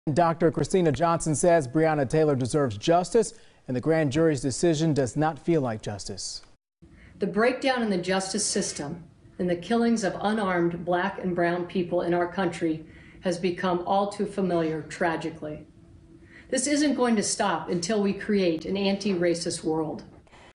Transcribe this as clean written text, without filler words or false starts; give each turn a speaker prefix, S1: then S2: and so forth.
S1: Dr. Christina Johnson says Breonna Taylor deserves justice, and the grand jury's decision does not feel like justice.
S2: The breakdown in the justice system and the killings of unarmed Black and brown people in our country has become all too familiar, tragically. This isn't going to stop until we create an anti-racist world.